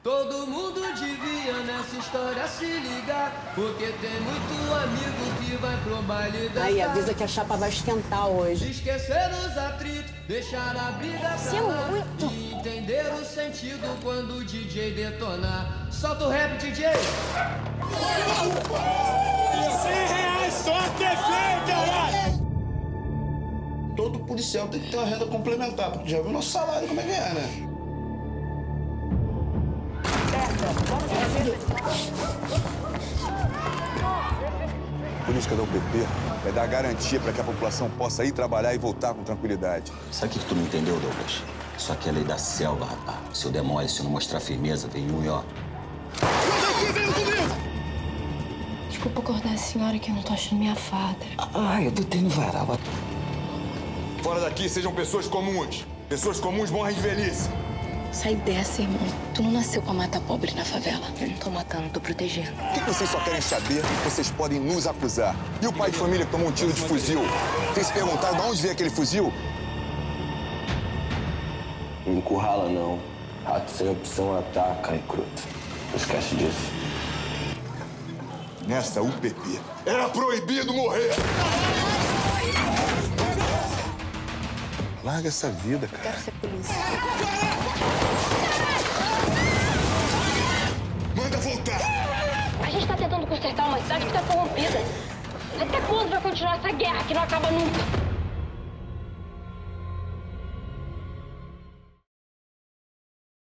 Todo mundo devia nessa história se ligar, porque tem muito amigo que vai pro baile dançar. Aí, avisa que a chapa vai esquentar hoje. Esquecer os atritos, deixar a briga pra lá e entender o sentido quando o DJ detonar. Solta o rap, DJ! R$100 só TV, caralho! Todo policial tem que ter uma renda complementar, porque já viu nosso salário como é que é, né? A política da UPP é dar garantia para que a população possa ir trabalhar e voltar com tranquilidade. Sabe o que tu não entendeu, Douglas? Isso aqui é a lei da selva, rapaz. Se eu der mole, se eu não mostrar firmeza, vem um e ó. Desculpa acordar a senhora que eu não tô achando minha farda. Eu botei no varal. Fora daqui, sejam pessoas comuns. Pessoas comuns morrem de velhice. Sai dessa, irmão. Tu não nasceu pra matar pobre na favela. Eu não tô matando, tô protegendo. O que vocês só querem saber? Vocês podem nos acusar. E o pai de família que tomou um tiro de fuzil? Tem se perguntado de onde veio aquele fuzil? Não encurrala, não. Rato sem opção ataca, recruta. Não esquece disso. Nessa UPP, era proibido morrer! Larga essa vida, cara. Quero ser polícia. Manda voltar! A gente tá tentando consertar uma cidade que tá corrompida. Até quando vai continuar essa guerra que não acaba nunca?